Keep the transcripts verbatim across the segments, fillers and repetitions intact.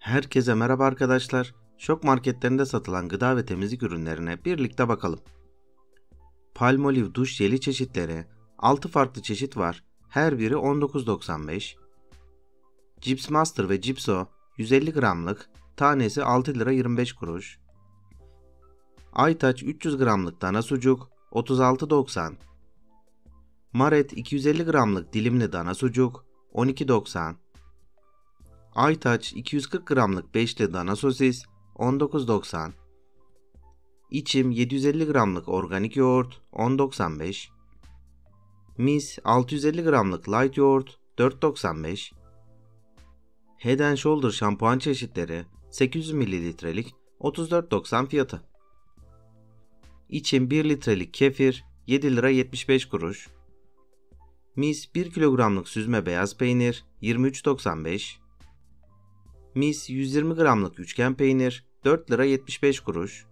Herkese merhaba arkadaşlar. Şok marketlerinde satılan gıda ve temizlik ürünlerine birlikte bakalım. Palmolive duş jeli çeşitleri altı farklı çeşit var. Her biri on dokuz doksan beş. Cips Master ve Cipso yüz elli gramlık, tanesi altı lira yirmi beş kuruş. Aytaç üç yüz gramlık dana sucuk otuz altı doksan. Maret iki yüz elli gramlık dilimli dana sucuk on iki doksan. Aytaç iki yüz kırk gramlık beşli dana sosis on dokuz doksan. İçim yedi yüz elli gramlık organik yoğurt on doksan beş. Mis altı yüz elli gramlık light yoğurt dört doksan beş. Head and Shoulder şampuan çeşitleri sekiz yüz mililitrelik otuz dört doksan fiyatı. İçim bir litrelik kefir yedi lira yetmiş beş kuruş. Mis bir kilogramlık süzme beyaz peynir yirmi üç doksan beş. Mis yüz yirmi gramlık üçgen peynir dört lira yetmiş beş kuruş.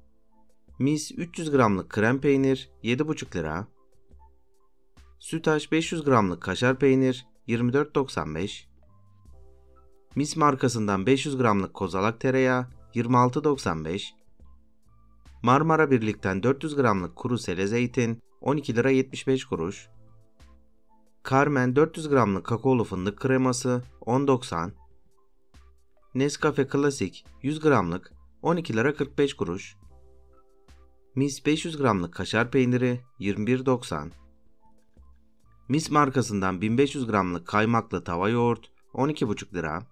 Mis üç yüz gramlık krem peynir yedi buçuk lira. Sütaş beş yüz gramlık kaşar peynir yirmi dört doksan beş. Mis markasından beş yüz gramlık kozalak tereyağı yirmi altı doksan beş. Marmara Birlik'ten dört yüz gramlık kuru sele zeytin on iki lira yetmiş beş kuruş. Carmen dört yüz gramlık kakaolu fındık kreması on doksan. Nescafe Klasik yüz gramlık on iki lira kırk beş kuruş. Mis beş yüz gramlık kaşar peyniri yirmi bir doksan. Mis markasından bin beş yüz gramlık kaymaklı tava yoğurt on iki buçuk lira.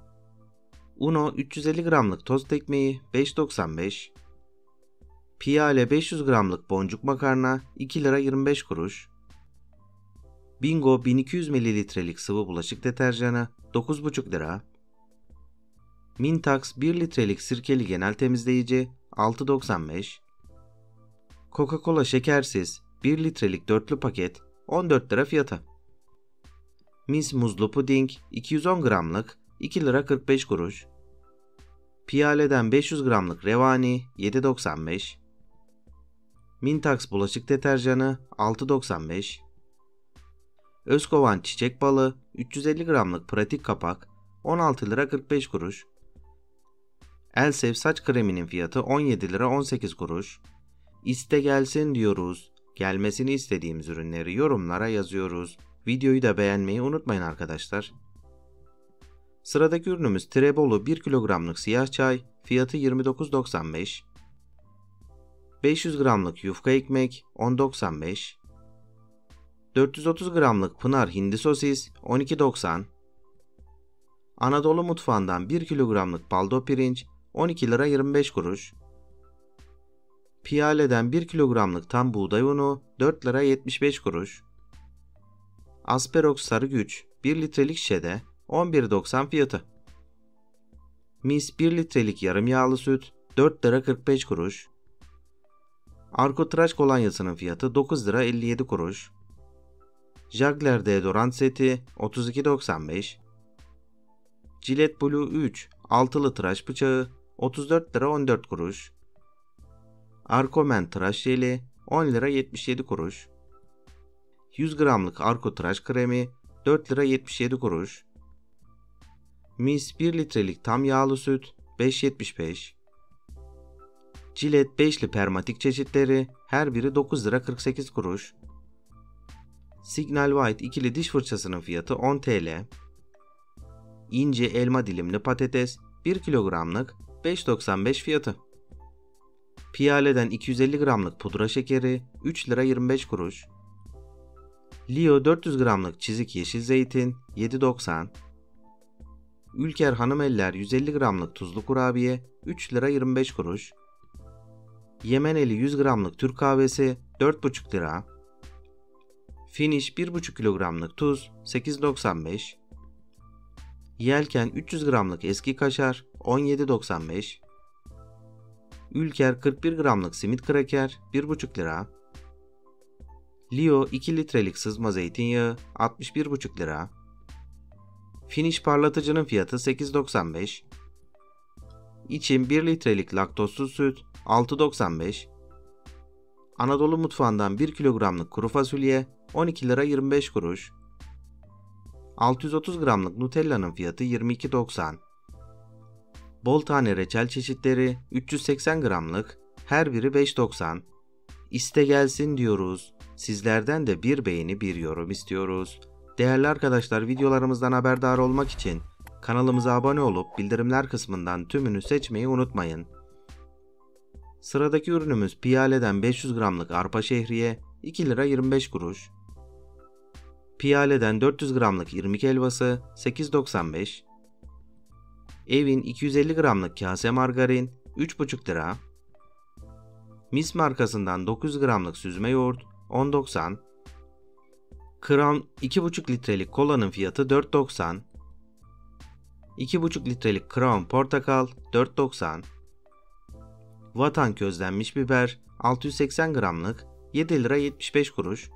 Uno üç yüz elli gramlık tost ekmeği beş doksan beş. Piyale beş yüz gramlık boncuk makarna iki lira yirmi beş kuruş. Bingo bin iki yüz mililitrelik sıvı bulaşık deterjanı dokuz buçuk lira. Mintax bir litrelik sirkeli genel temizleyici altı doksan beş. Coca-Cola şekersiz bir litrelik dörtlü paket on dört lira fiyatı. Mis muzlu puding iki yüz on gramlık iki lira kırk beş kuruş. Piyale'den beş yüz gramlık revani yedi doksan beş. Mintax bulaşık deterjanı altı doksan beş. Özkovan çiçek balı üç yüz elli gramlık pratik kapak on altı lira kırk beş kuruş. Elsev saç kreminin fiyatı on yedi lira on sekiz kuruş. İste gelsin diyoruz. Gelmesini istediğimiz ürünleri yorumlara yazıyoruz. Videoyu da beğenmeyi unutmayın arkadaşlar. Sıradaki ürünümüz Trebolu bir kilogramlık siyah çay, fiyatı yirmi dokuz doksan beş. beş yüz gramlık yufka ekmek on doksan beş. dört yüz otuz gramlık Pınar hindi sosis on iki doksan. Anadolu mutfağından bir kilogramlık baldo pirinç on iki lira yirmi beş kuruş. Piyale'den bir kilogramlık tam buğday unu dört lira yetmiş beş kuruş. Asperox sarı güç bir litrelik şişede on bir doksan fiyatı. Mis bir litrelik yarım yağlı süt dört lira kırk beş kuruş. Arko tıraş kolonyasının fiyatı dokuz lira elli yedi kuruş. Jagler deodorant seti otuz iki doksan beş. Gillette Blue üç altılı tıraş bıçağı otuz dört lira on dört kuruş. Arko Men tıraş jeli on lira yetmiş yedi kuruş. yüz gramlık Arko tıraş kremi dört lira yetmiş yedi kuruş. Mis bir litrelik tam yağlı süt beş yetmiş beş. Gillette beşli permatik çeşitleri her biri dokuz lira kırk sekiz kuruş. Signal White ikili diş fırçasının fiyatı on TL. İnce elma dilimli patates bir kilogramlık beş doksan beş fiyatı. Piyale'den iki yüz elli gramlık pudra şekeri üç lira yirmi beş kuruş. Lio dört yüz gramlık çizik yeşil zeytin yedi doksan. Ülker Hanımeller yüz elli gramlık tuzlu kurabiye üç lira yirmi beş kuruş. Yemeneli yüz gramlık Türk kahvesi dört buçuk lira. Finish bir buçuk kilogramlık tuz sekiz doksan beş. Yelken üç yüz gramlık eski kaşar on yedi doksan beş. Ülker kırk bir gramlık simit kraker bir buçuk lira. Lio iki litrelik sızma zeytinyağı altmış bir buçuk lira. Finish parlatıcının fiyatı sekiz doksan beş. İçim bir litrelik laktozsuz süt altı doksan beş. Anadolu mutfağından bir kilogramlık kuru fasulye on iki lira yirmi beş kuruş. altı yüz otuz gramlık Nutella'nın fiyatı yirmi iki doksan. bol tane reçel çeşitleri üç yüz seksen gramlık, her biri beş doksan. İste gelsin diyoruz. Sizlerden de bir beğeni bir yorum istiyoruz. Değerli arkadaşlar, videolarımızdan haberdar olmak için kanalımıza abone olup bildirimler kısmından tümünü seçmeyi unutmayın. Sıradaki ürünümüz Piyale'den beş yüz gramlık arpa şehriye iki lira yirmi beş kuruş. Piyale'den dört yüz gramlık irmik helvası sekiz doksan beş. Evin iki yüz elli gramlık kase margarin üç buçuk lira. Mis markasından dokuz yüz gramlık süzme yoğurt on doksan. Crown iki buçuk litrelik kolanın fiyatı dört doksan. iki buçuk litrelik Crown portakal dört doksan. Vatan közlenmiş biber altı yüz seksen gramlık yedi lira yetmiş beş kuruş.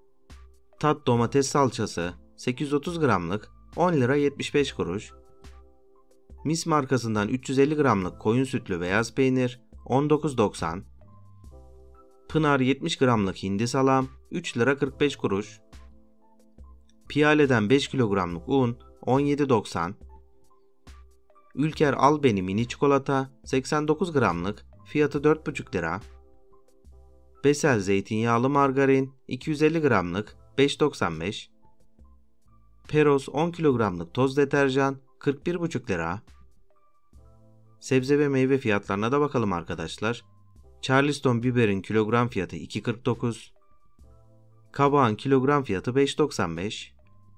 Tat domates salçası sekiz yüz otuz gramlık on lira yetmiş beş kuruş. Mis markasından üç yüz elli gramlık koyun sütlü beyaz peynir on dokuz doksan. Pınar yetmiş gramlık hindi salam üç lira kırk beş kuruş. Piyale'den beş kilogramlık un on yedi doksan. Ülker Albeni mini çikolata seksen dokuz gramlık fiyatı dört buçuk lira. Besel zeytinyağlı margarin iki yüz elli gramlık beş doksan beş. Peros on kilogramlık toz deterjan kırk bir buçuk lira. Sebze ve meyve fiyatlarına da bakalım arkadaşlar. Charleston biberin kilogram fiyatı iki kırk dokuz. Kabağın kilogram fiyatı beş doksan beş.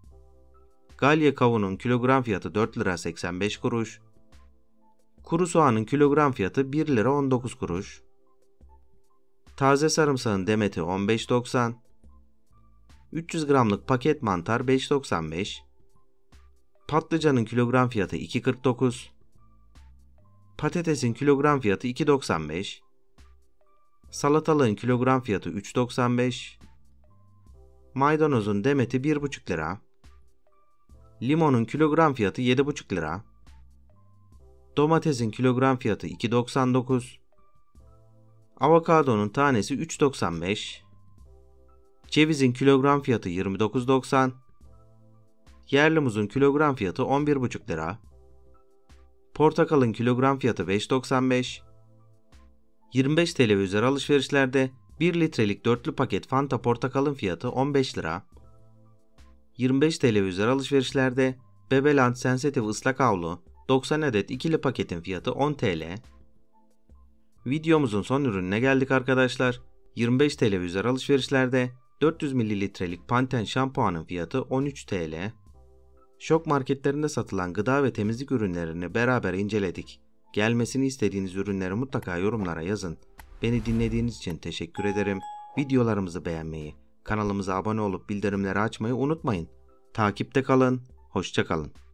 Galya kavunun kilogram fiyatı dört lira seksen beş kuruş. Kuru soğanın kilogram fiyatı bir lira on dokuz kuruş. Taze sarımsağın demeti on beş doksan. üç yüz gramlık paket mantar beş doksan beş. Patlıcanın kilogram fiyatı iki kırk dokuz. Patatesin kilogram fiyatı iki doksan beş. Salatalığın kilogram fiyatı üç doksan beş. Maydanozun demeti bir buçuk lira. Limonun kilogram fiyatı yedi buçuk lira. Domatesin kilogram fiyatı iki doksan dokuz. Avokadonun tanesi üç doksan beş. Cevizin kilogram fiyatı yirmi dokuz doksan. Yerli muzun kilogram fiyatı on bir buçuk lira. Portakalın kilogram fiyatı beş doksan beş. yirmi beş TL ve üzeri alışverişlerde bir litrelik dörtlü paket Fanta portakalın fiyatı on beş lira. yirmi beş TL ve üzeri alışverişlerde Bebeland sensitif ıslak havlu doksan adet ikili paketin fiyatı on TL. Videomuzun son ürününe geldik arkadaşlar. yirmi beş TL ve üzeri alışverişlerde dört yüz mililitrelik Pantene şampuanın fiyatı on üç TL. Şok marketlerinde satılan gıda ve temizlik ürünlerini beraber inceledik. Gelmesini istediğiniz ürünleri mutlaka yorumlara yazın. Beni dinlediğiniz için teşekkür ederim. Videolarımızı beğenmeyi, kanalımıza abone olup bildirimleri açmayı unutmayın. Takipte kalın, hoşça kalın.